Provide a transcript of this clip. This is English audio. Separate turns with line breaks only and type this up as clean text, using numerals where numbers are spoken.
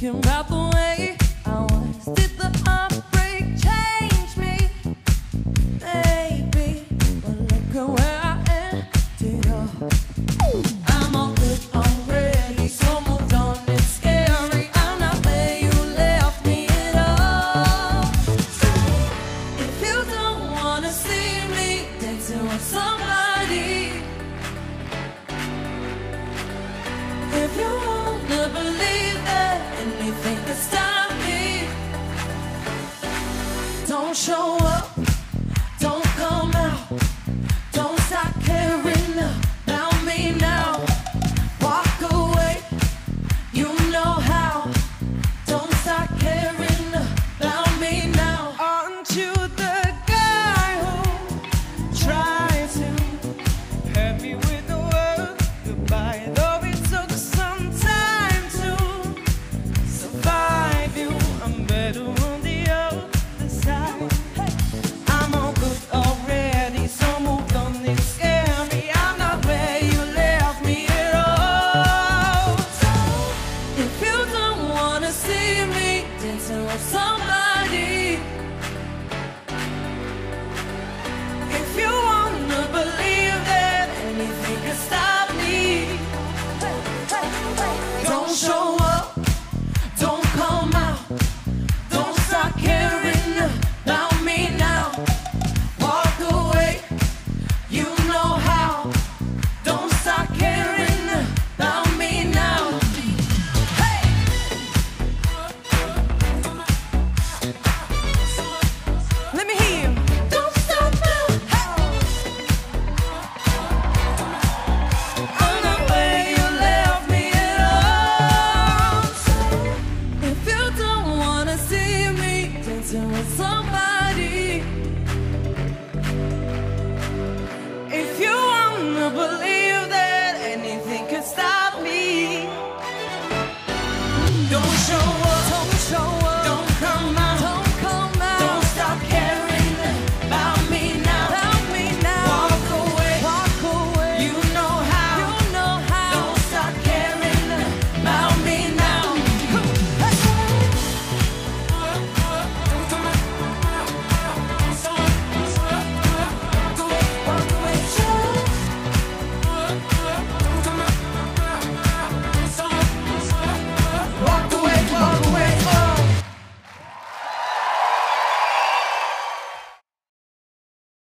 thinking about the way I was. Did the heartbreak change me? Maybe, but look at where I ended up. I'm all good already, so moved on. It's scary. I'm not where you left me at all. So if you don't wanna see me dancing with somebody, if you wanna believe that anything can stop me, don't show up, don't come out, don't start caring about me now. Walk away, you know how. Don't start caring about me now.
Aren't you the guy who tried to hurt me with the word goodbye? Though it took some time to survive you, I'm better on the other side. I'm all good already, so moved on. It's scary. I'm not where you left me at all.
If you don't wanna see me dancing with somebody,
If you wanna believe that anything can stop me,
don't show up, don't come out, don't start caring about me now. Walk away, you know how. Don't start caring about me now. Hey!
let me hear you.
Don't stop now. I'm not where you left me at all. If you don't wanna see me dancing with somebody,
If you wanna believe that anything can stop me,
don't show up, don't show up.